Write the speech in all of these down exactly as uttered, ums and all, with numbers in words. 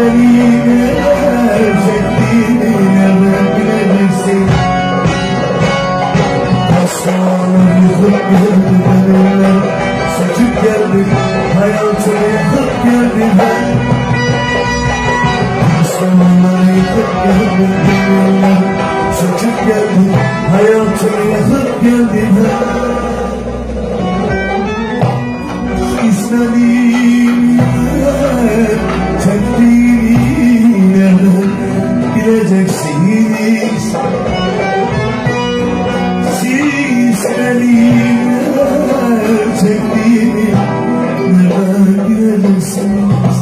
beni çektiğini nereden bileceksin? Aslanım yıkıp geldi benimle, saçıp geldi hayatımı yıkıp geldi ben. Aslanım yıkıp geldi benimle, saçıp geldi hayatımı yıkıp geldi ben. İstediğim çektiğini nereden bileceksiniz? Siz istediğim çektiğini nereden bileceksiniz?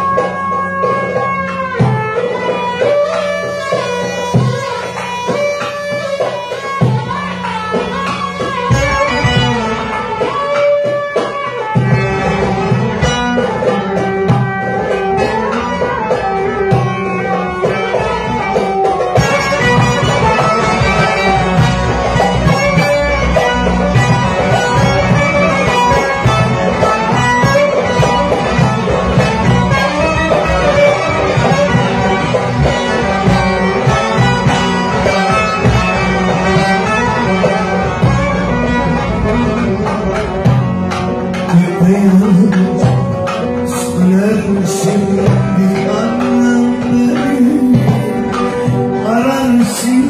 Söylersin bir anlam beni, ararsın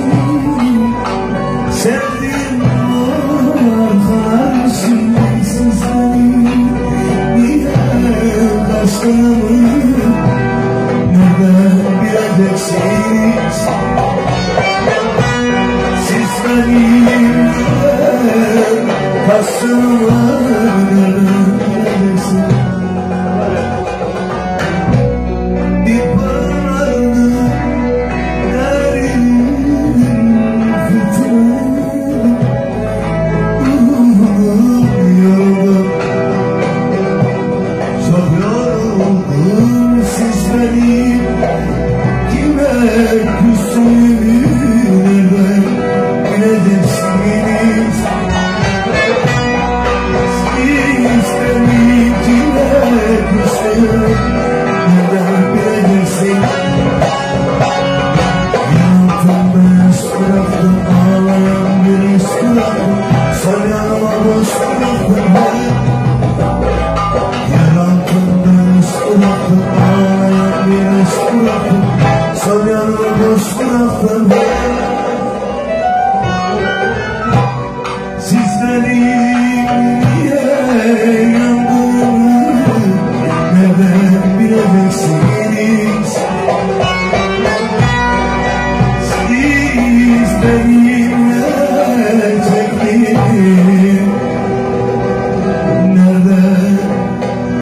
sevdiğim arkadaşım, siz beni niye kaçtığımı nereden bileceksiniz? Siz beni niye kaçtığımı